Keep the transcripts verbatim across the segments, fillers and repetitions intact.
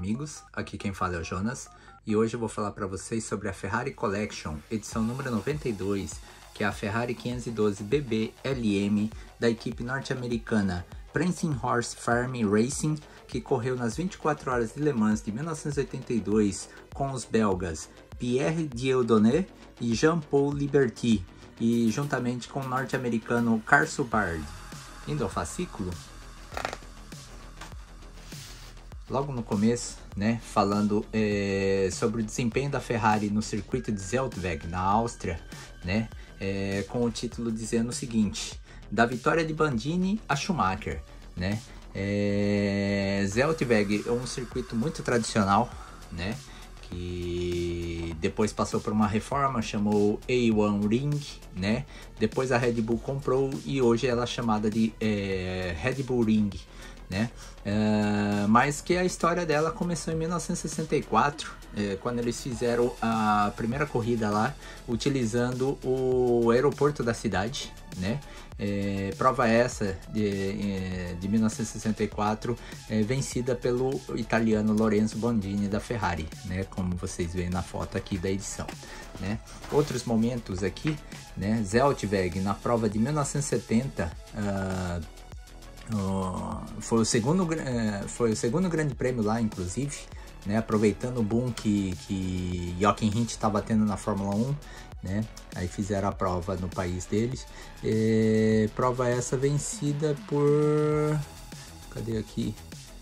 amigos, aqui quem fala é o Jonas e hoje eu vou falar para vocês sobre a Ferrari Collection, edição número noventa e dois, que é a Ferrari quinhentos e doze B B L M da equipe norte-americana Prancing Horse Farm Racing, que correu nas vinte e quatro horas de Le Mans de mil novecentos e oitenta e dois com os belgas Pierre Dieudonné e Jean-Paul Liberty, e juntamente com o norte-americano Carl Subard. Indo ao fascículo, logo no começo, né, falando é, sobre o desempenho da Ferrari no circuito de Zeltweg, na Áustria, né, é, com o título dizendo o seguinte: da vitória de Bandini a Schumacher, né, é, Zeltweg é um circuito muito tradicional, né, que depois passou por uma reforma, chamou A um Ring, né, depois a Red Bull comprou e hoje ela é chamada de é, Red Bull Ring, né? Uh, mas que a história dela começou em mil novecentos e sessenta e quatro, eh, quando eles fizeram a primeira corrida lá, utilizando o aeroporto da cidade, né? Eh, prova essa de, de mil novecentos e sessenta e quatro, eh, vencida pelo italiano Lorenzo Bandini da Ferrari, né? Como vocês veem na foto aqui da edição, né? Outros momentos aqui, né? Zeltweg, na prova de mil novecentos e setenta, uh, Uh, foi, o segundo, uh, foi o segundo grande prêmio lá, inclusive, né, aproveitando o boom que, que Jochen Rindt estava tendo na Fórmula um, né, aí fizeram a prova no país deles, e, prova essa vencida por, cadê aqui,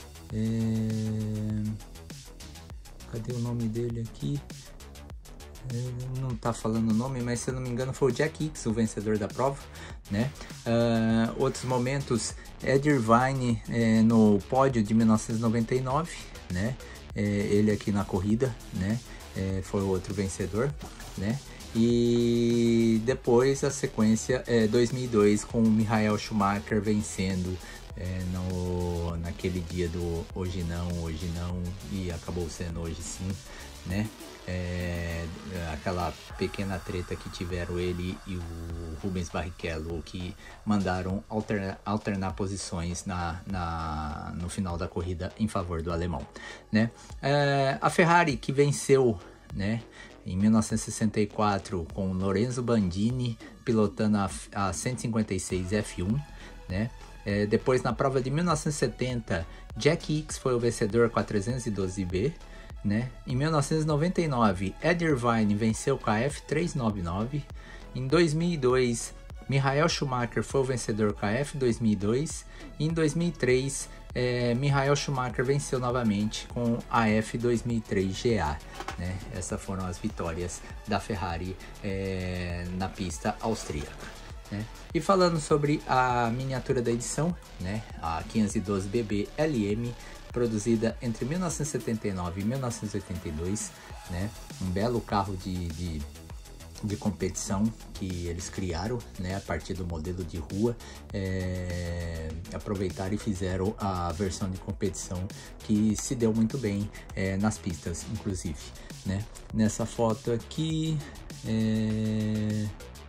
é, cadê o nome dele aqui? Ele não tá falando o nome, mas se eu não me engano foi o Jack Hicks o vencedor da prova, né? Uh, outros momentos, Ed Irvine é, no pódio de mil novecentos e noventa e nove, né? É, ele aqui na corrida, né? É, foi o outro vencedor, né? E depois a sequência é dois mil e dois com o Michael Schumacher vencendo é, no, naquele dia do hoje não, hoje não, e acabou sendo hoje sim, né? É, aquela pequena treta que tiveram ele e o Rubens Barrichello, que mandaram alternar, alternar posições na, na, no final da corrida em favor do alemão, né? É, a Ferrari que venceu, né, em mil novecentos e sessenta e quatro com Lorenzo Bandini pilotando a, a cento e cinquenta e seis F um, né? É, depois na prova de mil novecentos e setenta, Jack Hicks foi o vencedor com a trezentos e doze B, né? Em mil novecentos e noventa e nove, Ed Irvine venceu com a F trezentos e noventa e nove. Em dois mil e dois, Michael Schumacher foi o vencedor com a F dois mil e dois. E em dois mil e três, é, Michael Schumacher venceu novamente com a F dois mil e três G A, né? Essas foram as vitórias da Ferrari é, na pista austríaca, né? E falando sobre a miniatura da edição, né, a quinhentos e doze B B L M, produzida entre mil novecentos e setenta e nove e mil novecentos e oitenta e dois, né, um belo carro de, de, de competição que eles criaram, né, a partir do modelo de rua, é, aproveitaram e fizeram a versão de competição que se deu muito bem é, nas pistas, inclusive, né. Nessa foto aqui, é,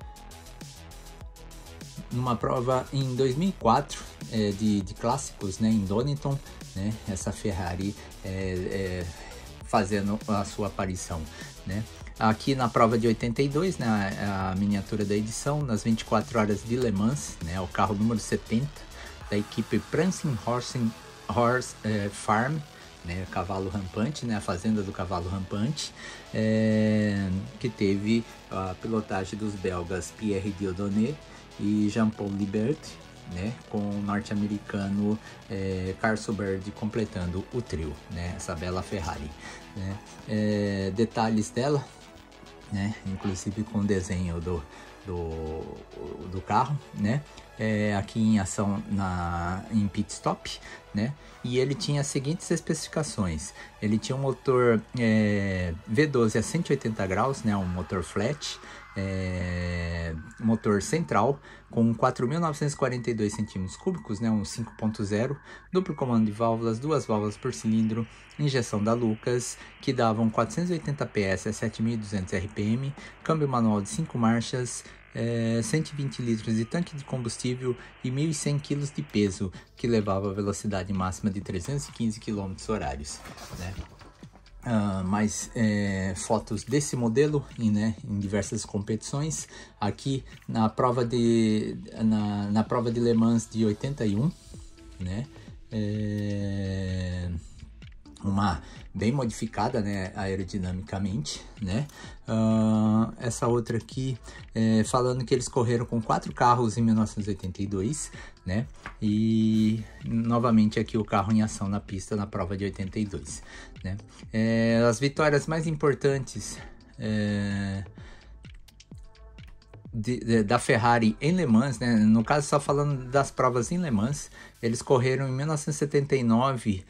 numa prova em dois mil e quatro é, de, de clássicos, né, em Donington, né, essa Ferrari é, é, fazendo a sua aparição, né. Aqui na prova de oitenta e dois, né, a, a miniatura da edição, nas vinte e quatro horas de Le Mans, né, o carro número setenta da equipe Prancing Horse, Horse é, Farm, né, cavalo rampante, né, a fazenda do cavalo rampante, é, que teve a pilotagem dos belgas Pierre Dieudonné e Jean-Paul Liberty, né, com o norte-americano é, Carl Subard completando o trio, né, essa bela Ferrari, né. É, detalhes dela, né, inclusive com o desenho do, do, do carro, né, é, aqui em ação na, em pit stop, né, e ele tinha as seguintes especificações: ele tinha um motor é, V doze a cento e oitenta graus, né, um motor flat, é, motor central com quatro mil novecentos e quarenta e dois centímetros cúbicos, né, um cinco ponto zero, duplo comando de válvulas, duas válvulas por cilindro, injeção da Lucas, que davam quatrocentos e oitenta P S a sete mil e duzentos R P M, câmbio manual de cinco marchas, é, cento e vinte litros de tanque de combustível e mil e cem quilos de peso, que levava a velocidade máxima de trezentos e quinze quilômetros horários, né? Uh, mais é, fotos desse modelo em, né, em diversas competições. Aqui na prova de na, na prova de Le Mans de oitenta e um, né, é, uma bem modificada, né, aerodinamicamente, né. Uh, essa outra aqui é, falando que eles correram com quatro carros em mil novecentos e oitenta e dois, né, e novamente aqui o carro em ação na pista na prova de oitenta e dois, né. É, as vitórias mais importantes é, De, de, da Ferrari em Le Mans, né? No caso só falando das provas em Le Mans, eles correram em mil novecentos e setenta e nove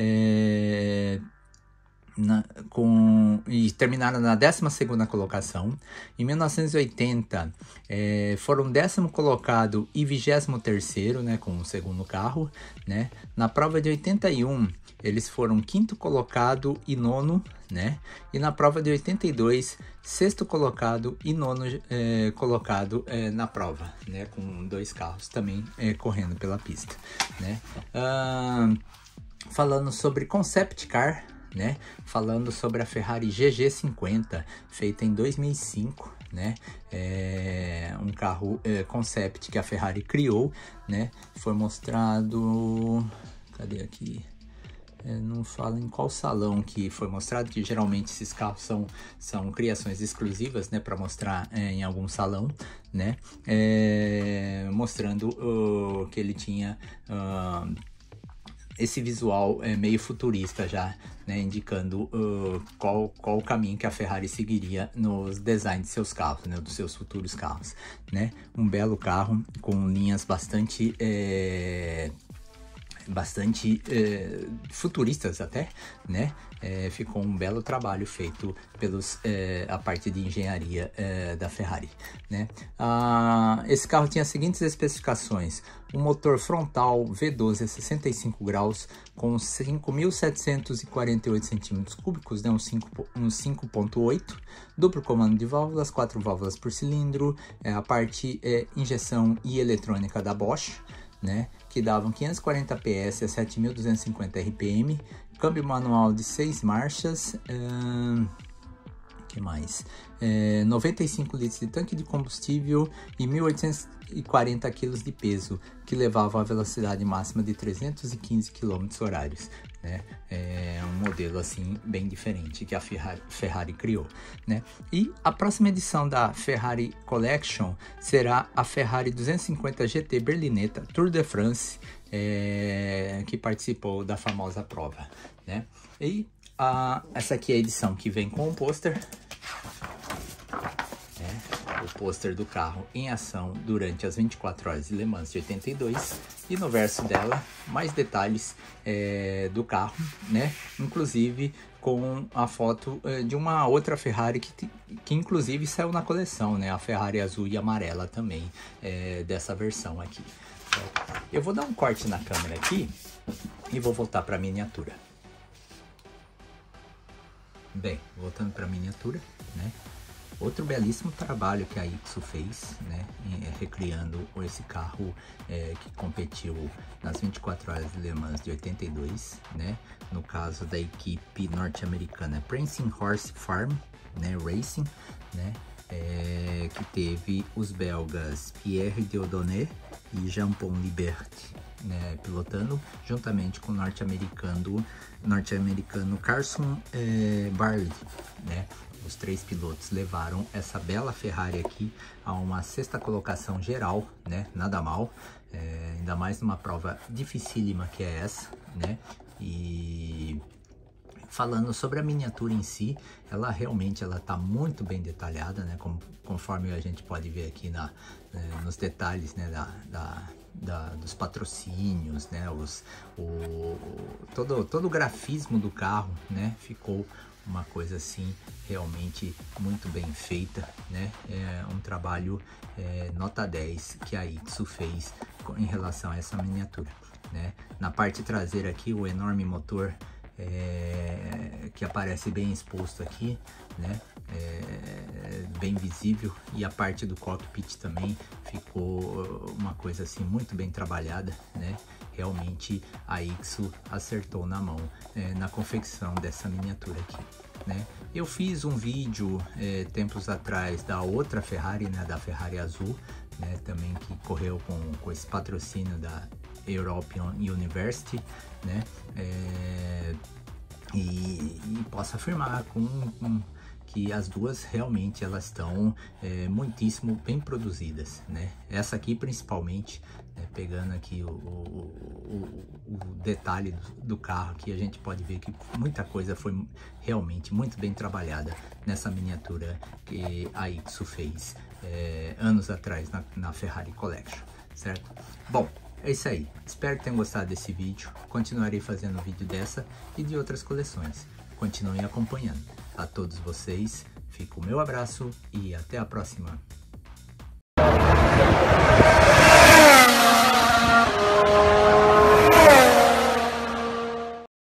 é, na, com, e terminaram na décima segunda colocação. Em mil novecentos e oitenta é, foram décimo colocado e vigésimo terceiro, né, com o segundo carro, né? Na prova de oitenta e um eles foram quinto colocado e nono, né? E na prova de oitenta e dois, sexto colocado e nono é, colocado é, na prova, né? Com dois carros também é, correndo pela pista, né? Ah, falando sobre Concept Car, né? Falando sobre a Ferrari G G cinquenta, feita em dois mil e cinco, né? É um carro é, concept que a Ferrari criou, né? Foi mostrado... Cadê aqui? É, não fala em qual salão que foi mostrado, que geralmente esses carros são, são criações exclusivas, né, para mostrar é, em algum salão, né, é, mostrando uh, que ele tinha uh, esse visual é, meio futurista já, né, indicando uh, qual, qual o caminho que a Ferrari seguiria nos designs de seus carros, né, dos seus futuros carros, né, um belo carro com linhas bastante... É, bastante é, futuristas até, né? É, ficou um belo trabalho feito pelos é, a parte de engenharia é, da Ferrari, né? Ah, esse carro tinha as seguintes especificações: um motor frontal V doze a sessenta e cinco graus com cinco mil setecentos e quarenta e oito centímetros cúbicos, né? um cinco ponto oito, duplo comando de válvulas, quatro válvulas por cilindro, é, a parte é, injeção e eletrônica da Bosch, né, que davam quinhentos e quarenta P S a sete mil duzentos e cinquenta R P M, câmbio manual de seis marchas, hum, que mais? É, noventa e cinco litros de tanque de combustível e mil oitocentos e quarenta quilos de peso, que levavam a velocidade máxima de trezentos e quinze quilômetros horários, né? É um modelo assim bem diferente que a Ferrari, Ferrari criou, né? E a próxima edição da Ferrari Collection será a Ferrari duzentos e cinquenta G T Berlinetta Tour de France, é, que participou da famosa prova, né? E a, essa aqui é a edição que vem com o pôster, né? O pôster do carro em ação durante as vinte e quatro horas de Le Mans de oitenta e dois, e no verso dela mais detalhes é, do carro, né? Inclusive com a foto é, de uma outra Ferrari que, que inclusive saiu na coleção, né? A Ferrari azul e amarela também é, dessa versão aqui. Eu vou dar um corte na câmera aqui e vou voltar para a miniatura. Bem, voltando para a miniatura, né? Outro belíssimo trabalho que a Itsu fez, né, recriando esse carro é, que competiu nas vinte e quatro horas de Le Mans de oitenta e dois, né, no caso da equipe norte-americana Prancing Horse Farm, né, Racing, né, é, que teve os belgas Pierre Dieudonné e Jean-Paul Liberty, né, pilotando, juntamente com o norte-americano norte-americano Carson é, Barley, né. Os três pilotos levaram essa bela Ferrari aqui a uma sexta colocação geral, né? Nada mal, é, ainda mais numa prova dificílima que é essa, né? E falando sobre a miniatura em si, ela realmente ela tá muito bem detalhada, né? Como, conforme a gente pode ver aqui na, né, nos detalhes, né? Da, da, da, dos patrocínios, né? Os, o, todo, todo o grafismo do carro, né? Ficou uma coisa assim realmente muito bem feita, né? É um trabalho é, nota dez que a Itsu fez em relação a essa miniatura, né? Na parte traseira aqui, o enorme motor é, que aparece bem exposto aqui, né? É, bem visível, e a parte do cockpit também ficou uma coisa assim muito bem trabalhada, né? Realmente a Ixo acertou na mão é, na confecção dessa miniatura aqui, né? Eu fiz um vídeo é, tempos atrás da outra Ferrari, né? Da Ferrari azul, né? Também que correu com, com esse patrocínio da European University, né? É, e, e posso afirmar com, com que as duas realmente elas estão é, muitíssimo bem produzidas, né? Essa aqui principalmente, né, pegando aqui o, o, o, o detalhe do, do carro aqui, a gente pode ver que muita coisa foi realmente muito bem trabalhada nessa miniatura que a Ixo fez é, anos atrás na, na Ferrari Collection, certo? Bom, é isso aí, espero que tenham gostado desse vídeo, continuarei fazendo vídeo dessa e de outras coleções, continuem acompanhando. A todos vocês, fica o meu abraço e até a próxima.